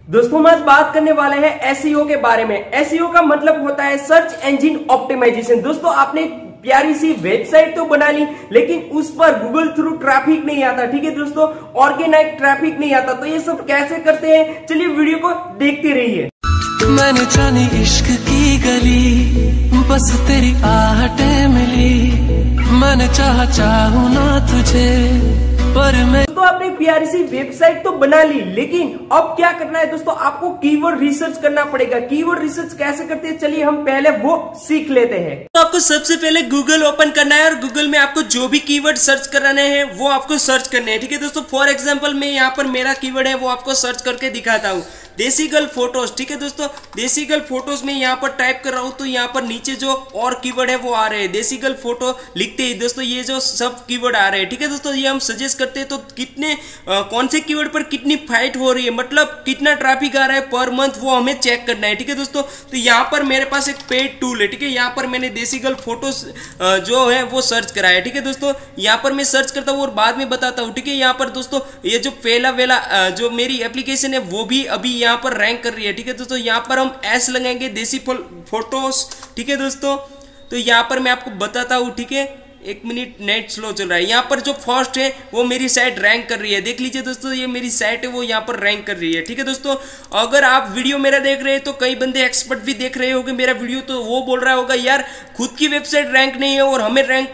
दोस्तों हम आज बात करने वाले हैं एसईओ के बारे में। एसईओ का मतलब होता है सर्च इंजन ऑप्टिमाइजेशन। दोस्तों आपने प्यारी सी वेबसाइट तो बना ली, लेकिन उस पर गूगल थ्रू ट्रैफिक नहीं आता। ठीक है दोस्तों, ऑर्गेनाइज ट्रैफिक नहीं आता। तो ये सब कैसे करते हैं, चलिए वीडियो को देखते रहिए। मैंने जानी इश्क की गली, बस तेरी आहटें मिली, मैंने चाहूं ना तुझे पर मैं। तो आपने प्यारी सी वेबसाइट तो बना ली, लेकिन अब क्या करना है दोस्तों, आपको कीवर्ड रिसर्च करना पड़ेगा। कीवर्ड रिसर्च कैसे करते हैं, चलिए हम पहले वो सीख लेते हैं। तो आपको सबसे पहले गूगल ओपन करना है और गूगल में आपको जो भी कीवर्ड सर्च कराने हैं वो आपको सर्च करने हैं। ठीक है दोस्तों, फॉर एग्जाम्पल मैं यहाँ पर मेरा कीवर्ड है वो आपको सर्च करके दिखाता हूँ, देसी गर्ल फोटोज। ठीक है दोस्तों, देसी गर्ल फोटोज में यहाँ पर टाइप कर रहा हूँ तो यहाँ पर नीचे जो और कीवर्ड है वो आ रहे हैं। देसी गर्ल फोटो लिखते ही दोस्तों ये जो सब कीवर्ड आ रहे हैं। ठीक है दोस्तों, ये हम सजेस्ट करते हैं तो कितने कौन से कीवर्ड पर कितनी फाइट हो रही है, मतलब कितना ट्रैफिक आ रहा है पर मंथ, वो हमें चेक करना है। ठीक है दोस्तों, तो यहाँ पर मेरे पास एक पेड टूल है। ठीक है, यहाँ पर मैंने देसी गर्ल फोटोज जो है वो सर्च करा है। ठीक है दोस्तों, यहाँ पर मैं सर्च करता हूँ और बाद में बताता हूँ। ठीक है, यहाँ पर दोस्तों ये जो पहला वेला जो मेरी एप्लीकेशन है वो भी अभी यहाँ पर रैंक कर रही है। ठीक है दोस्तों, यहाँ पर हम एस लगाएंगे देसी फोटोज। ठीक है दोस्तों, तो यहाँ पर मैं आपको बताता हूँ। ठीक है, एक मिनट, नेट स्लो चल रहा है। यहाँ पर जो फर्स्ट है वो मेरी साइट रैंक कर रही है। देख लीजिए दोस्तों, ये मेरी साइट है वो यहाँ पर रैंक कर रही है। ठीक है दोस्तों, अगर आप वीडियो मेरा देख रहे हैं तो कई बंदे एक्सपर्ट भी देख रहे होंगे मेरा वीडियो, तो वो बोल रहा होगा यार खुद की वेबसाइट रैंक नहीं है और हमें रैंक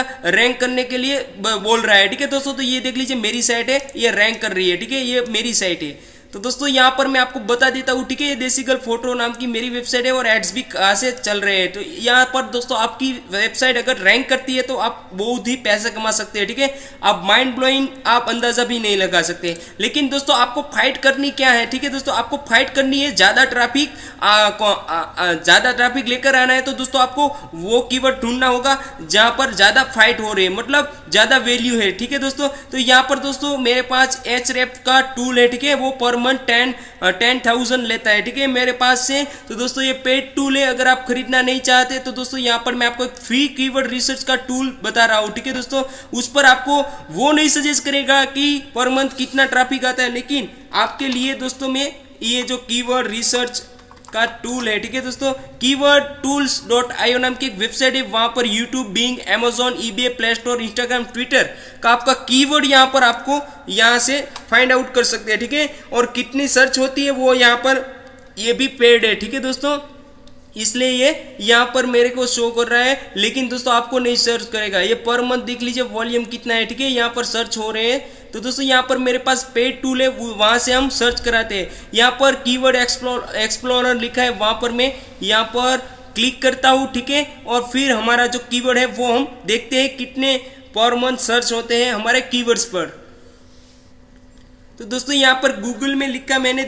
करने के लिए बोल रहा है। ठीक है दोस्तों, तो ये देख लीजिए मेरी साइट है, ये रैंक कर रही है। ठीक है, ये मेरी साइट है। तो दोस्तों यहाँ पर मैं आपको बता देता हूँ। ठीक है, ये देसी गर्ल फोटो नाम की मेरी वेबसाइट है और एड्स भी कहाँ से चल रहे हैं। तो यहाँ पर दोस्तों आपकी वेबसाइट अगर रैंक करती है तो आप बहुत ही पैसा कमा सकते हैं। ठीक है, आप माइंड ब्लोइंग आप अंदाजा भी नहीं लगा सकते। लेकिन दोस्तों आपको फाइट करनी क्या है, ठीक है दोस्तों, आपको फाइट करनी है ज्यादा ट्रैफिक लेकर आना है। तो दोस्तों आपको वो कीवर्ड ढूंढना होगा जहां पर ज्यादा फाइट हो रही है, मतलब ज्यादा वैल्यू है। ठीक है दोस्तों, तो यहाँ पर दोस्तों मेरे पास एचरेफ का टूल है। ठीक है, वो पर मंथ 10,000 लेता है। ठीक है, मेरे पास से। तो दोस्तों ये पेड टूल है, अगर आप खरीदना नहीं चाहते तो दोस्तों यहाँ पर मैं आपको एक फ्री कीवर्ड रिसर्च का टूल बता रहा हूँ। ठीक है दोस्तों, उस पर आपको वो नहीं सजेस्ट करेगा कि पर मंथ कितना ट्रैफिक आता है, लेकिन आपके लिए दोस्तों में ये जो कीवर्ड रिसर्च का टूल है। ठीक है दोस्तों, keywordtools.io नाम की एक वेबसाइट है, वहां पर YouTube, Bing, Amazon, eBay, Play Store, Instagram, Twitter का आपका कीवर्ड यहाँ पर आपको यहाँ से फाइंड आउट कर सकते हैं। ठीक है, और कितनी सर्च होती है वो यहाँ पर ये भी पेड है। ठीक है दोस्तों, इसलिए ये यहाँ पर मेरे को शो कर रहा है, लेकिन दोस्तों आपको नहीं सर्च करेगा। ये पर मंथ देख लीजिए वॉल्यूम कितना है। ठीक है, यहाँ पर सर्च हो रहे हैं। तो दोस्तों यहाँ पर मेरे पास पेड टूल है, वहां से हम सर्च कराते हैं। यहाँ पर कीवर्ड एक्सप्लोरर लिखा है, वहां पर मैं यहाँ पर क्लिक करता हूँ। ठीक है, और फिर हमारा जो कीवर्ड है वो हम देखते हैं कितने पर मंथ सर्च होते हैं हमारे कीवर्ड्स पर। तो दोस्तों यहाँ पर गूगल में लिखा मैंने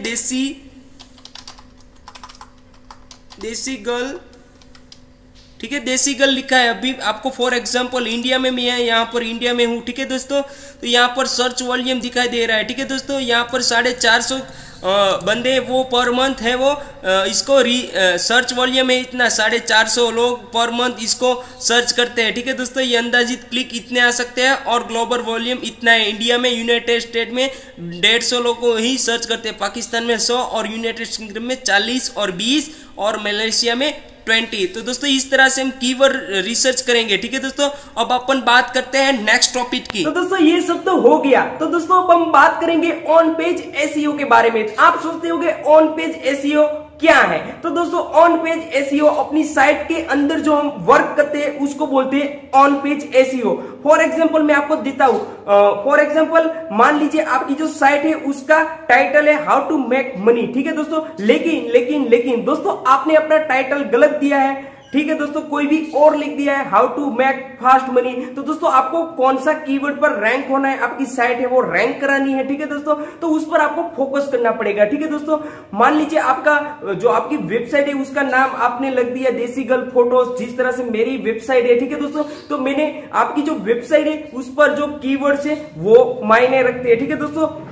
देसी गर्ल। ठीक है, देसी गर्ल लिखा है। अभी आपको फॉर एग्जांपल इंडिया में मैं यहाँ पर इंडिया में हूँ। ठीक है दोस्तों, तो यहाँ पर सर्च वॉल्यूम दिखाई दे रहा है। ठीक है दोस्तों, यहाँ पर 450 बंदे वो पर मंथ है, वो इसको सर्च वॉल्यूम है इतना, 450 लोग पर मंथ इसको सर्च करते हैं। ठीक है दोस्तों, ये अंदाजित क्लिक इतने आ सकते हैं और ग्लोबल वॉल्यूम इतना है। इंडिया में, यूनाइटेड स्टेट में 150 लोग को ही सर्च करते हैं, पाकिस्तान में 100 और यूनाइटेड किंगडम में 40 और 20 और मलेशिया में 20। तो दोस्तों इस तरह से हम कीवर्ड रिसर्च करेंगे। ठीक है दोस्तों, अब अपन बात करते हैं नेक्स्ट टॉपिक की। तो दोस्तों ये सब तो हो गया, तो दोस्तों अब हम बात करेंगे ऑन पेज एसईओ के बारे में। आप सोचते होंगे ऑन पेज एसईओ क्या है, तो दोस्तों ऑन पेज एसईओ अपनी साइट के अंदर जो हम वर्क करते हैं उसको बोलते हैं on page SEO. For example मैं आपको देता हूं, फॉर एग्जांपल मान लीजिए आपकी जो साइट है उसका टाइटल है हाउ टू मेक मनी। ठीक है दोस्तों, लेकिन दोस्तों आपने अपना टाइटल गलत दिया है। ठीक है दोस्तों, कोई भी और लिख दिया है how to make fast money. तो दोस्तों आपको कौन सा कीवर्ड पर रैंक होना है, आपकी साइट है वो रैंक करानी है। ठीक है दोस्तों, तो उस पर आपको फोकस करना पड़ेगा। ठीक है दोस्तों, मान लीजिए आपका जो आपकी वेबसाइट है उसका नाम आपने लग दिया देसी गर्ल फोटोज, जिस तरह से मेरी वेबसाइट है। ठीक है दोस्तों, तो मैंने आपकी जो वेबसाइट है उस पर जो कीवर्ड्स है वो मायने रखते हैं। ठीक है दोस्तों,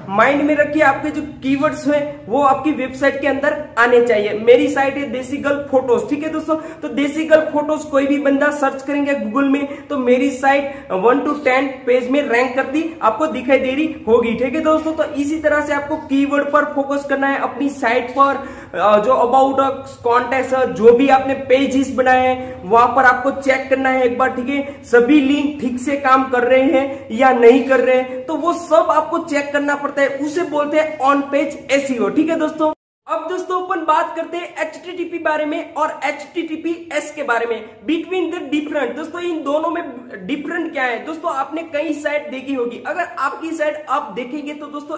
माइंड में रखिए, आपके जो कीवर्ड्स हैं वो आपकी वेबसाइट के अंदर आने चाहिए। मेरी साइट है देसी गर्ल फोटोज, ठीक है दोस्तों। तो देसी गर्ल फोटोज कोई भी बंदा सर्च करेंगे गूगल में तो मेरी साइट 1 to 10 पेज में रैंक करती आपको दिखाई दे रही होगी, ठीक है दोस्तों। तो इसी तरह से आपको कीवर्ड पर फोकस करना है अपनी साइट पर। जो अबाउट कॉन्टेक्ट जो भी आपने पेजेस बनाए हैं वहां पर आपको चेक करना है एक बार, ठीक है, सभी लिंक ठीक से काम कर रहे हैं या नहीं कर रहे हैं, तो वो सब आपको चेक करना पड़ता है, उसे बोलते हैं ऑन पेज एसईओ, ठीक है दोस्तों। अब दोस्तों अपन बात करते हैं HTTP बारे में और HTTPS के बारे में, बिटवीन द डिफरेंट। दोस्तों इन दोनों में डिफरेंट क्या है दोस्तों, आपने कई साइट देखी होगी, अगर आपकी साइट आप देखेंगे तो दोस्तों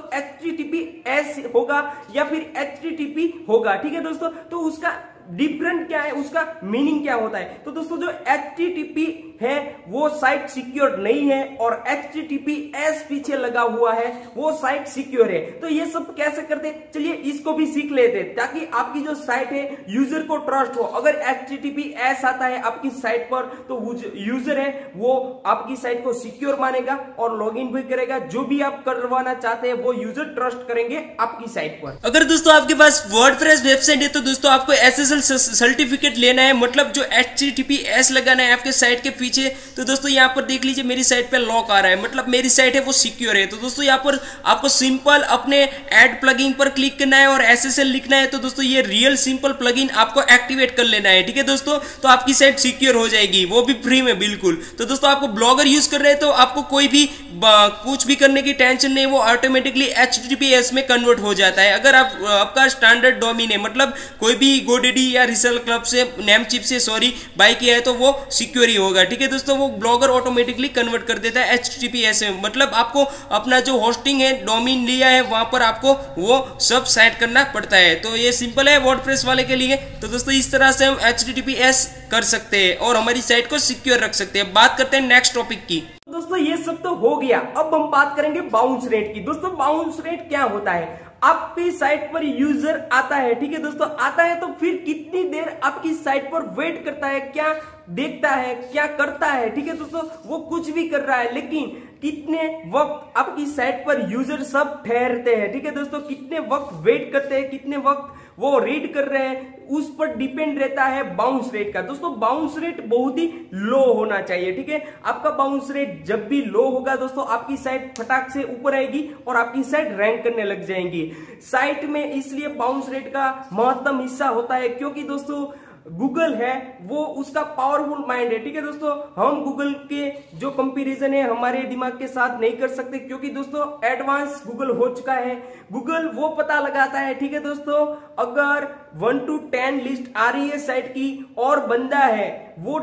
HTTPS होगा या फिर HTTP होगा, ठीक है दोस्तों। तो उसका डिफरेंट क्या है, उसका मीनिंग क्या होता है। तो दोस्तों जो HTTP है वो साइट सिक्योर नहीं है और HTTPS पीछे लगा हुआ है वो साइट सिक्योर है। तो ये सब कैसे करते हैं, चलिए इसको भी सीख लेते हैं ताकि आपकी जो साइट है यूजर को ट्रस्ट हो। अगर HTTPS आता है आपकी साइट पर तो यूजर है वो आपकी साइट को सिक्योर मानेगा और लॉगिन भी करेगा, जो भी आप करवाना चाहते हैं वो यूजर ट्रस्ट करेंगे आपकी साइट पर। अगर दोस्तों आपके पास वर्डप्रेस वेबसाइट है तो दोस्तों आपको SSL सर्टिफिकेट लेना है, मतलब जो HTTPS लगाना है आपके साइट के पीछे। तो दोस्तों यहाँ पर देख लीजिए मेरी साइट पे लॉक आ रहा है, मतलब मेरी साइट है वो सिक्योर है। तो दोस्तों यहाँ पर आपको सिंपल अपने ऐड प्लगइन पर क्लिक करना है और SSL लिखना है। तो दोस्तों ये रियल सिंपल प्लगइन आपको एक्टिवेट कर लेना है, ठीक है दोस्तों। तो आपकी साइट सिक्योर हो जाएगी, वो भी फ्री में बिल्कुल। तो दोस्तों आपको ब्लॉगर यूज कर रहे हैं तो आपको कोई भी कुछ भी करने की टेंशन नहीं, वो ऑटोमेटिकली HTTPS में कन्वर्ट हो जाता है। अगर आपका स्टैंडर्ड डोमेन है, मतलब कोई भी GoDaddy या रीसेल क्लब से नेमचिप से बाय किया है तो वो सिक्योर ही होगा, ठीक है दोस्तों। वो ब्लॉगर ऑटोमेटिकली कन्वर्ट कर देता है HTTPS में, मतलब आपको अपना जो होस्टिंग है डोमेन लिया है वहां पर आपको वो सब सेट करना पड़ता है। तो ये सिंपल है वर्डप्रेस वाले के लिए। तो दोस्तों इस तरह से हम HTTPS कर सकते हैं और हमारी साइट को सिक्योर रख सकते हैं। बात करते हैं नेक्स्ट टॉपिक की। दोस्तों ये सब तो हो गया, अब हम बात करेंगे बाउंस रेट की। दोस्तों बाउंस रेट क्या होता है, आपकी साइट पर यूजर आता है, ठीक है दोस्तों, आता है तो फिर कितनी देर आपकी साइट पर वेट करता है, क्या देखता है, क्या करता है, ठीक है दोस्तों, वो कुछ भी कर रहा है, लेकिन कितने वक्त आपकी साइट पर यूजर सब ठहरते हैं, ठीक है दोस्तों, कितने वक्त वेट करते हैं, कितने वक्त वो रीड कर रहे हैं, उस पर डिपेंड रहता है बाउंस रेट का। दोस्तों बाउंस रेट बहुत ही लो होना चाहिए, ठीक है। आपका बाउंस रेट जब भी लो होगा दोस्तों आपकी साइट फटाक से ऊपर आएगी और आपकी साइट रैंक करने लग जाएंगी। साइट में इसलिए बाउंस रेट का महत्तम हिस्सा होता है क्योंकि दोस्तों गूगल है वो उसका पावरफुल माइंड है, ठीक है दोस्तों। हम गूगल के जो कंपैरिजन है हमारे दिमाग के साथ नहीं कर सकते क्योंकि दोस्तों एडवांस गूगल हो चुका है। गूगल वो पता लगाता है, ठीक है दोस्तों, अगर 1 to 10 लिस्ट आ रही है साइट की और बंदा है वो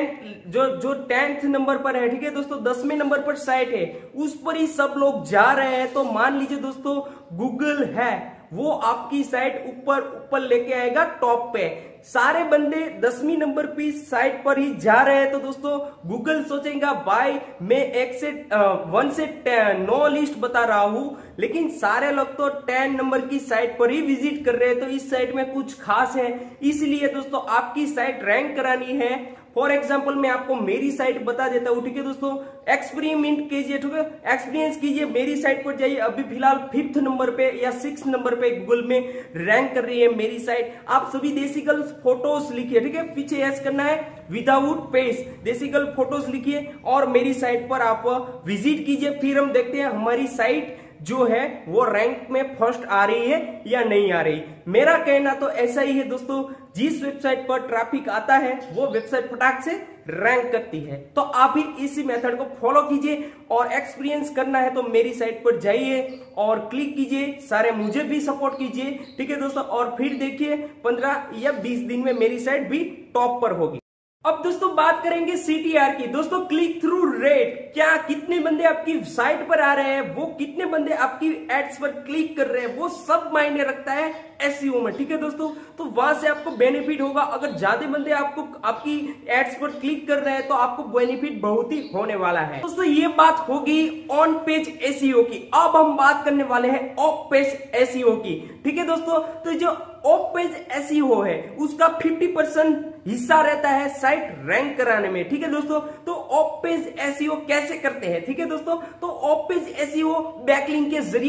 10th नंबर पर है, ठीक है दोस्तों, 10वें नंबर पर साइट है, उस पर ही सब लोग जा रहे हैं, तो मान लीजिए दोस्तों गूगल है वो आपकी साइट ऊपर लेके आएगा टॉप पे। सारे बंदे 10वीं नंबर की साइट पर ही जा रहे हैं तो दोस्तों गूगल सोचेगा भाई मैं 1 से 9 लिस्ट बता रहा हूं लेकिन सारे लोग तो 10 नंबर की साइट पर ही विजिट कर रहे हैं, तो इस साइट में कुछ खास है। इसलिए दोस्तों आपकी साइट रैंक करानी है। फॉर एग्जाम्पल मैं आपको मेरी साइट बता देता हूं, ठीक है दोस्तों, एक्सपेरिमेंट कीजिए, ठीक है, एक्सपीरियंस कीजिए, मेरी साइट पर जाइए, अभी फिलहाल 5th नंबर पे या 6th नंबर पे गूगल में रैंक कर रही है मेरी साइट। आप सभी देसी गर्ल फोटोज लिखिए, ठीक है, पीछे एस करना है without page, desi girl photos लिखिए और मेरी साइट पर आप विजिट कीजिए, फिर हम देखते हैं हमारी साइट जो है वो रैंक में फर्स्ट आ रही है या नहीं आ रही। मेरा कहना तो ऐसा ही है दोस्तों, जिस वेबसाइट पर ट्रैफिक आता है वो वेबसाइट फटाक से रैंक करती है। तो आप भी इसी मेथड को फॉलो कीजिए और एक्सपीरियंस करना है तो मेरी साइट पर जाइए और क्लिक कीजिए, सारे मुझे भी सपोर्ट कीजिए, ठीक है दोस्तों, और फिर देखिए 15 या 20 दिन में मेरी साइट भी टॉप पर होगी। अब दोस्तों बात करेंगे CTR की। दोस्तों क्लिक थ्रू रेट, क्या कितने बंदे आपकी साइट पर आ रहे हैं, वो कितने बंदे आपकी एड्स पर क्लिक कर रहे हैं, वो सब मायने रखता है SEO में, ठीक है दोस्तों। तो वहां से आपको बेनिफिट होगा, अगर ज्यादा बंदे आपको आपकी एड्स पर क्लिक कर रहे हैं तो आपको बेनिफिट बहुत ही होने वाला है। दोस्तों ये बात होगी ऑन पेज SEO की। अब हम बात करने वाले हैं ऑफ पेज SEO की, ठीक है दोस्तों। तो जो ऑफ पेज SEO है उसका 50% हिस्सा रहता है साइट रैंक कराने में, ठीक है दोस्तों। तो ऑफ पेज SEO कैसे करते हैं, ठीक है दोस्तों। तो ऑफ पेज SEO बैकलिंक के जरिए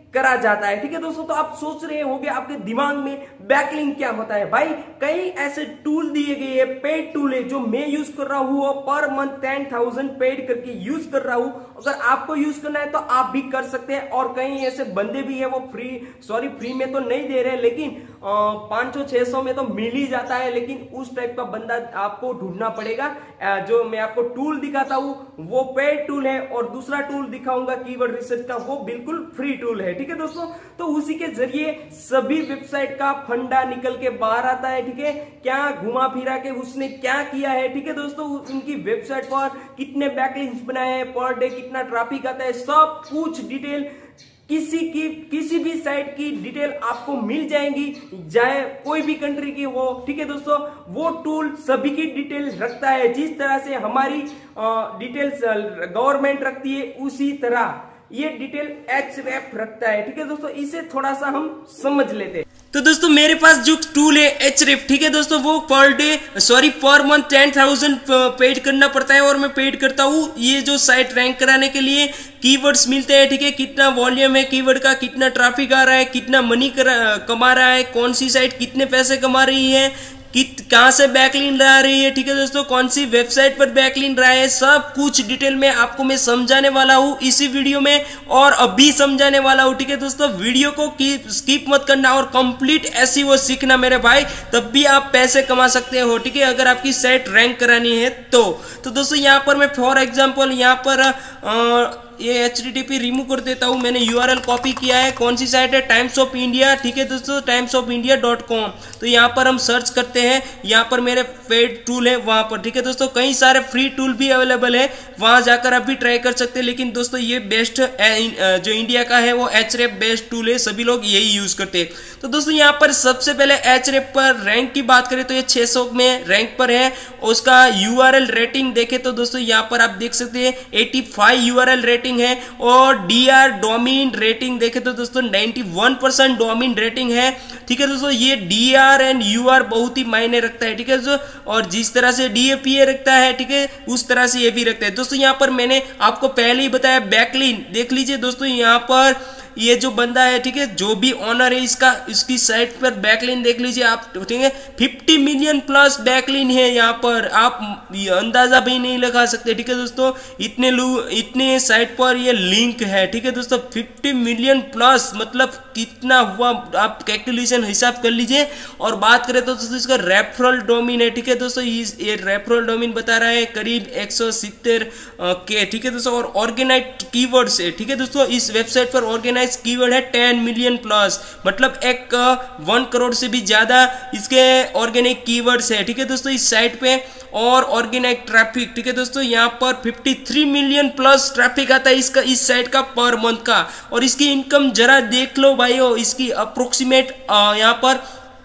करा जाता है। ठीक है दोस्तों, तो आप सोच रहे होंगे आपके दिमाग में बैकलिंक क्या होता है। भाई कई ऐसे टूल दिए गए हैं, पेड टूल है, जो मैं यूज कर रहा हूं और पर मंथ 10,000 पेड करके यूज कर रहा हूं। अगर आपको यूज करना है तो आप भी कर सकते हैं। और कई ऐसे बंदे भी है वो फ्री में तो नहीं दे रहे, लेकिन 500-600 में तो मिल ही जाता है। लेकिन उस टाइप का बंदा आपको ढूंढना पड़ेगा। जो मैं आपको टूल दिखाता हूं वो पेड टूल है, और दूसरा टूल दिखाऊंगा कीवर्ड रिसर्च का, वो बिल्कुल फ्री टूल है। ठीक है दोस्तों, तो उसी के जरिए सभी वेबसाइट का फंडा निकल के बाहर आता है। ठीक है, क्या घुमा फिरा के उसने क्या किया है। ठीक है दोस्तों, उनकी वेबसाइट पर कितने बैकलिंक्स बनाए हैं, पर डे कितना ट्रैफिक आता है, सब कुछ डिटेल किसी भी साइट की डिटेल आपको मिल जाएंगी, चाहे कोई भी कंट्री की हो। ठीक है दोस्तों, वो टूल सभी की डिटेल रखता है। जिस तरह से हमारी डिटेल्स गवर्नमेंट रखती है, उसी तरह ये डिटेल Href रखता है। ठीक है दोस्तों, इसे थोड़ा सा हम समझ लेते हैं। तो दोस्तों मेरे पास जो टूल है Href, ठीक है दोस्तों, वो पर मंथ 10,000 पेड करना पड़ता है, और मैं पेड करता हूँ। ये जो साइट रैंक कराने के लिए कीवर्ड्स मिलते हैं। ठीक है, कितना वॉल्यूम है कीवर्ड का, कितना ट्रैफिक आ रहा है, कितना मनी कमा रहा है, कौन सी साइट कितने पैसे कमा रही है, कहां से बैकलिंक आ रही है। ठीक है दोस्तों, कौन सी वेबसाइट पर बैकलिंक रहा है, सब कुछ डिटेल में आपको मैं समझाने वाला हूं इसी वीडियो में, और अभी समझाने वाला हूं। ठीक है दोस्तों, वीडियो को स्किप मत करना और कंप्लीट SEO सीखना मेरे भाई, तब भी आप पैसे कमा सकते हो। ठीक है, अगर आपकी साइट रैंक करानी है तो दोस्तों यहाँ पर मैं फॉर एग्जाम्पल यहाँ पर ये HTTP रिमूव कर देता हूँ। मैंने URL कॉपी किया है। कौन सी साइट है, टाइम्स ऑफ इंडिया। ठीक है दोस्तों, timesofIndia.com। तो यहाँ पर हम सर्च करते हैं, यहाँ पर मेरे पेड टूल है वहाँ पर। ठीक है दोस्तों, कई सारे फ्री टूल भी अवेलेबल है, वहाँ जाकर आप भी ट्राई कर सकते हैं। लेकिन दोस्तों ये बेस्ट जो इंडिया का है वो Href बेस्ट टूल है, सभी लोग यही यूज करते हैं। तो दोस्तों यहाँ पर सबसे पहले Href पर रैंक की बात करें तो ये 600 में रैंक पर है। उसका URL रेटिंग देखें तो दोस्तों यहाँ पर आप देख सकते हैं 85 URL रेटिंग है, और DR डोमेन रेटिंग देखें तो दोस्तों 91% डोमेन रेटिंग है। ठीक है दोस्तों, ये DR एंड UR बहुत ही मायने रखता है। ठीक है दोस्तों, और जिस तरह से DAPA रखता है, ठीक है, उस तरह से ये भी रखता है। दोस्तों यहाँ पर मैंने आपको पहले ही बताया बैकलिंक देख लीजिए दोस्तों, यहाँ पर ये जो बंदा है, ठीक है, जो भी ऑनर है इसकी साइट पर बैकलिंक देख लीजिए आप। ठीक है, 50 मिलियन प्लस बैकलिंक है यहाँ पर, आप अंदाजा भी नहीं लगा सकते। ठीक है दोस्तों, इतने साइट पर ये लिंक है। ठीक है दोस्तों, 50 मिलियन प्लस मतलब कितना हुआ, आप कैलकुलेशन हिसाब कर लीजिए। और बात करें तो दोस्तों इसका रेफरल डोमेन है। ठीक है दोस्तों, ये रेफरल डोमेन बता रहा है करीब 170 के। ठीक है दोस्तों, और ऑर्गेनाइज्ड कीवर्ड्स है। ठीक है दोस्तों, इस वेबसाइट पर ऑर्गेनाइज कीवर्ड है 10 मिलियन प्लस, मतलब 1 करोड़ से भी ज्यादा इसके ऑर्गेनिक कीवर्ड्स है। ठीक है दोस्तों, इस साइट पे, और ऑर्गेनिक ट्रैफिक, ठीक है दोस्तों, यहाँ पर 53 मिलियन प्लस ट्रैफिक आता है इस साइट का पर मंथ का। और इसकी इनकम जरा देख लो भाइयों, इसकी अप्रोक्सीमेट यहाँ पर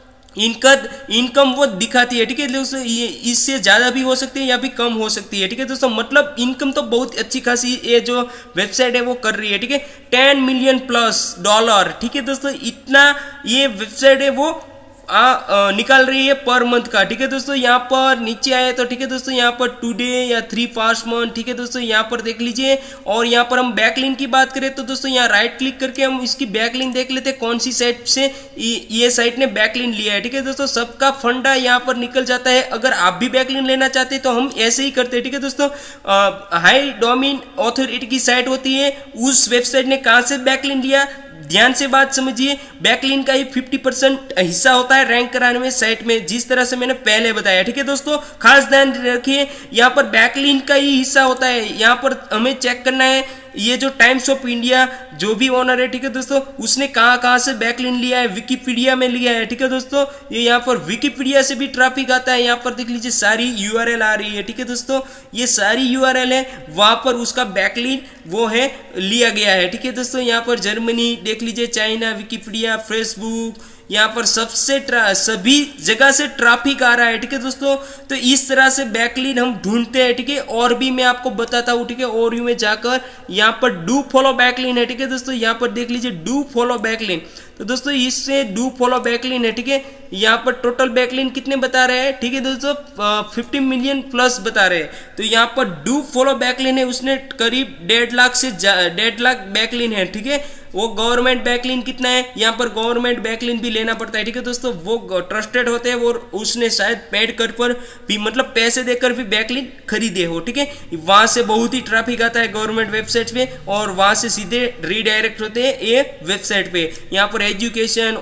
इनकम वो दिखाती है। ठीक है दोस्तों, ये इससे ज्यादा भी हो सकती है या भी कम हो सकती है। ठीक है दोस्तों, मतलब इनकम तो बहुत अच्छी खासी ये जो वेबसाइट है वो कर रही है। ठीक है, 10 मिलियन प्लस डॉलर। ठीक है दोस्तों, इतना ये वेबसाइट है वो निकाल रही है पर मंथ का। ठीक है दोस्तों, यहाँ पर नीचे आए तो ठीक है दोस्तों, यहाँ पर टुडे या 3 पास्ट मंथ। ठीक है दोस्तों, यहाँ पर देख लीजिए। और यहाँ पर हम बैकलिंक की बात करें तो दोस्तों यहाँ राइट क्लिक करके हम इसकी बैकलिंक देख लेते हैं, कौन सी साइट से ये साइट ने बैकलिंक लिया है। ठीक है दोस्तों, सबका फंडा यहाँ पर निकल जाता है। अगर आप भी बैकलिंक लेना चाहते हैं तो हम ऐसे ही करते हैं। ठीक है दोस्तों, हाई डोमेन ऑथोरिटी की साइट होती है, उस वेबसाइट ने कहाँ से बैकलिंक लिया, ध्यान से बात समझिए। बैकलिंक का ही 50% हिस्सा होता है रैंक कराने में साइट में, जिस तरह से मैंने पहले बताया। ठीक है दोस्तों, खास ध्यान रखिए, यहाँ पर बैकलिंक का ही हिस्सा होता है। यहाँ पर हमें चेक करना है ये जो टाइम्स ऑफ इंडिया जो भी ओनर है, ठीक है दोस्तों, उसने कहाँ से बैकलिंक लिया है, विकिपीडिया में लिया है। ठीक है दोस्तों, ये यहाँ पर विकिपीडिया से भी ट्रैफिक आता है। यहाँ पर देख लीजिए सारी URL आ रही है। ठीक है दोस्तों, ये सारी URL है, वहां पर उसका बैकलिंक वो है लिया गया है। ठीक है दोस्तों, यहाँ पर जर्मनी देख लीजिए, चाइना, विकिपीडिया, फेसबुक, यहाँ पर सभी जगह से ट्रैफिक आ रहा है। ठीक है दोस्तों, तो इस तरह से बैकलिंक हम ढूंढते हैं। ठीक है, और भी मैं आपको बताता हूँ। ठीक है, और में जाकर यहाँ पर डू फॉलो बैकलिंक है। ठीक है दोस्तों, यहाँ पर देख लीजिए डू फॉलो बैकलिंक। तो दोस्तों इससे डू फॉलो बैकलिंक है। ठीक है, यहाँ पर टोटल बैकलिंक कितने बता रहे हैं, ठीक है दोस्तों, 50 मिलियन प्लस बता रहे हैं। तो यहाँ पर डू फॉलो बैकलिंक है, उसने करीब 1.5 लाख से 1.5 लाख बैकलिंक है। ठीक है, वो गवर्नमेंट बैकलिन कितना है, यहाँ पर गवर्नमेंट बैकलिन भी लेना पड़ता है। ठीक है दोस्तों, वो ट्रस्टेड होते हैं और उसने शायद पेड कर पर भी मतलब पैसे देकर भी बैकलिन खरीदे हो। ठीक है, वहां से बहुत ही ट्रैफिक आता है गवर्नमेंट वेबसाइट पे और वहां से सीधे रीडायरेक्ट होते हैं ये वेबसाइट पे। यहाँ पर एजुकेशन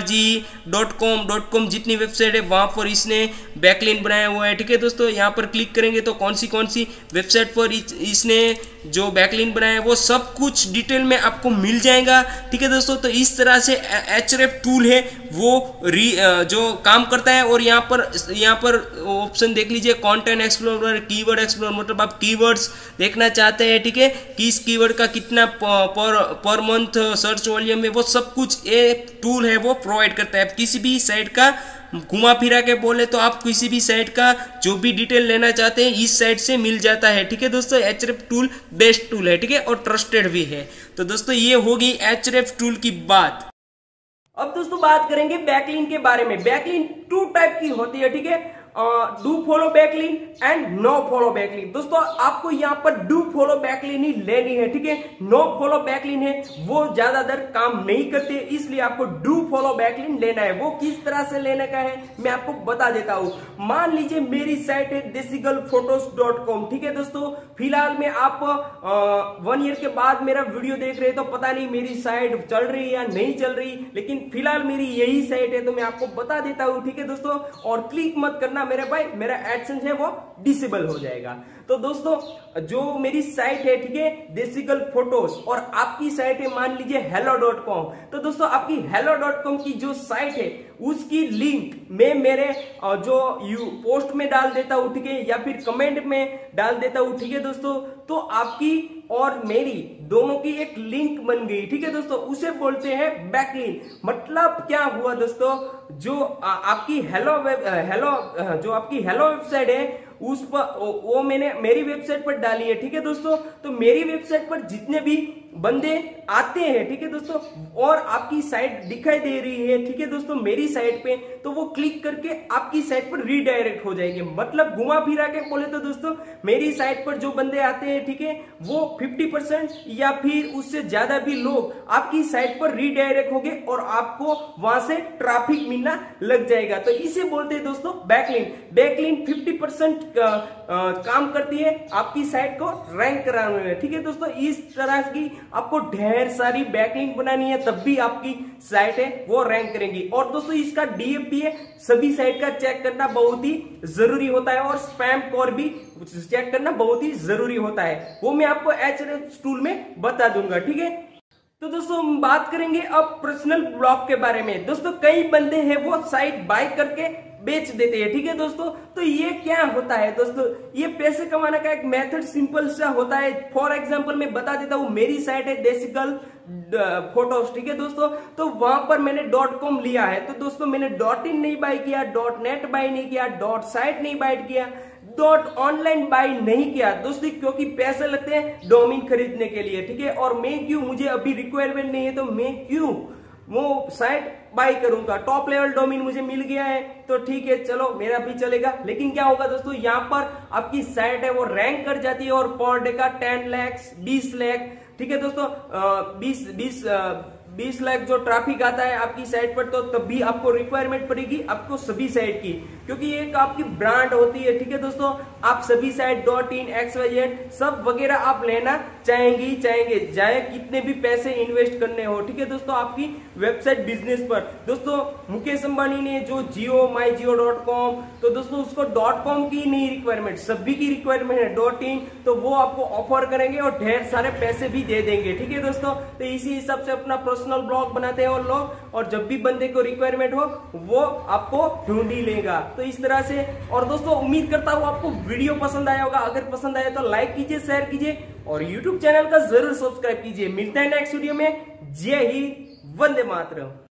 org.com जितनी वेबसाइट है वहां पर इसने बैकलिन बनाया हुआ है। ठीक है दोस्तों, यहाँ पर क्लिक करेंगे तो कौन सी वेबसाइट पर इसने जो बैकलिन बनाया है वो सब कुछ डिटेल में आपको मिल जाएगा। ठीक है दोस्तों, तो इस तरह से Ahrefs टूल है वो जो काम करता है। और यहाँ पर ऑप्शन देख लीजिए, कंटेंट एक्सप्लोरर, कीवर्ड एक्सप्लोरर, मतलब आप कीवर्ड्स देखना चाहते हैं। ठीक है, कि इस कीवर्ड का कितना पर मंथ सर्च वॉल्यूम है, वो सब कुछ ये टूल है वो प्रोवाइड करता है। किसी भी साइट का घुमा फिरा के बोले तो आप किसी भी साइट का जो भी डिटेल लेना चाहते हैं इस साइट से मिल जाता है। ठीक है दोस्तों, Ahrefs टूल बेस्ट टूल है। ठीक है, और ट्रस्टेड भी है। तो दोस्तों ये होगी Ahrefs टूल की बात। अब दोस्तों बात करेंगे बैकलिन के बारे में। बैकलिन 2 टाइप की होती है। ठीक है, do follow backlink and no follow backlink. दोस्तों आपको यहाँ पर डू फॉलो बैकलिन ही लेनी है। ठीक है, नो फॉलो बैकलिन है वो ज्यादातर काम नहीं करते, इसलिए आपको डू फॉलो बैकलिन लेना है। वो किस तरह से लेने का है मैं आपको बता देता हूँ। मान लीजिए मेरी साइट है decibelphotos.com। ठीक है दोस्तों, फिलहाल में आप 1 ईयर के बाद मेरा वीडियो देख रहे हैं तो पता नहीं मेरी साइट चल रही है या नहीं चल रही, लेकिन फिलहाल मेरी यही साइट है तो मैं आपको बता देता हूँ। ठीक है दोस्तों, और क्लिक मत करना मेरे भाई, मेरा एडसेंस है वो डिसेबल हो जाएगा। तो दोस्तों जो मेरी साइट है, ठीक है, डेसिबल फोटोज, और आपकी साइट है मान लीजिए hello.com। तो दोस्तों आपकी hello.com की जो साइट है उसकी लिंक मैं मेरे जो पोस्ट में डाल देता हूं। ठीक है, या फिर कमेंट में डाल देता हूं। ठीक है दोस्तों, तो आपकी और मेरी दोनों की एक लिंक बन गई। ठीक है दोस्तों, उसे बोलते हैं बैकलिन। मतलब क्या हुआ दोस्तों, जो आपकी जो आपकी हेलो वेबसाइट है उस पर वो मैंने मेरी वेबसाइट पर डाली है। ठीक है दोस्तों, तो मेरी वेबसाइट पर जितने भी बंदे आते हैं, ठीक है दोस्तों, और आपकी साइट दिखाई दे रही है, ठीक है दोस्तों, मेरी साइट पे, तो वो क्लिक करके आपकी साइट पर रीडायरेक्ट हो जाएंगे। मतलब घुमा फिरा के बोले तो दोस्तों मेरी साइट पर जो बंदे आते हैं, ठीक है, वो 50% या फिर उससे ज्यादा भी लोग आपकी साइट पर रीडायरेक्ट होंगे और आपको वहां से ट्रैफिक मिलना लग जाएगा। तो इसे बोलते हैं दोस्तों बैकलिन। बैकलिन 50% काम करती है आपकी साइट को रैंक कराने में। ठीक है दोस्तों, इस तरह की आपको ढेर सारी बैकलिंक बनानी है, तब भी आपकी साइट है वो रैंक करेंगी। और दोस्तों इसका डीएफ है, सभी साइट का चेक करना बहुत ही जरूरी होता है, और स्पैम कोड भी चेक करना बहुत ही जरूरी होता है, वो मैं आपको Ahrefs टूल में बता दूंगा। ठीक है, तो दोस्तों हम बात करेंगे अब पर्सनल ब्लॉग के बारे में। दोस्तों कई बंदे हैं वो साइट बाय करके बेच देते हैं। ठीक है दोस्तों, तो ये क्या होता है दोस्तों, ये पैसे कमाने का एक मेथड सिंपल सा होता है। फॉर एग्जांपल मैं बता देता हूं, मेरी साइट है डेसिबल फोटोज। ठीक है दोस्तों, तो वहां पर मैंने .com लिया है, तो दोस्तों मैंने .in नहीं बाय किया, .net बाय नहीं किया, .site नहीं बाय किया, .online बाय नहीं किया दोस्तों, क्योंकि पैसे लगते हैं डोमेन खरीदने के लिए। ठीक है, और मैं क्यों, मुझे अभी रिक्वायरमेंट नहीं है तो मैं क्यों वो साइट बाय करूंगा। टॉप लेवल डोमेन मुझे मिल गया है तो ठीक है, चलो मेरा भी चलेगा। लेकिन क्या होगा दोस्तों, यहाँ पर आपकी साइट है वो रैंक कर जाती है और पर डे का 10 लाख 20 लाख, ठीक है दोस्तों, 20 लाख जो ट्रैफिक आता है आपकी साइट पर, तो तब भी आपको रिक्वायरमेंट पड़ेगी आपको सभी साइट की, क्योंकि एक आपकी ब्रांड होती है। ठीक है दोस्तों, आप सभी साइट .in XYZ सब वगैरह आप लेना चाहेंगे, चाहे कितने भी पैसे इन्वेस्ट करने हो। ठीक है दोस्तों, आपकी वेबसाइट बिजनेस पर। दोस्तों मुकेश अंबानी ने जो myjio.com, तो दोस्तों उसको .com की नहीं रिक्वायरमेंट, सभी की रिक्वायरमेंट है .in, तो वो आपको ऑफर करेंगे और ढेर सारे पैसे भी दे देंगे। ठीक है दोस्तों, तो इसी हिसाब से अपना पर्सनल ब्लॉग बनाते हैं और लोग, और जब भी बंदे को रिक्वायरमेंट हो वो आपको ढूंढ ही लेगा। तो इस तरह से, और दोस्तों उम्मीद करता हूं आपको वीडियो पसंद आया होगा। अगर पसंद आया तो लाइक कीजिए, शेयर कीजिए और YouTube चैनल का जरूर सब्सक्राइब कीजिए। मिलते हैं नेक्स्ट वीडियो में। जय हिंद, वंदे मातरम।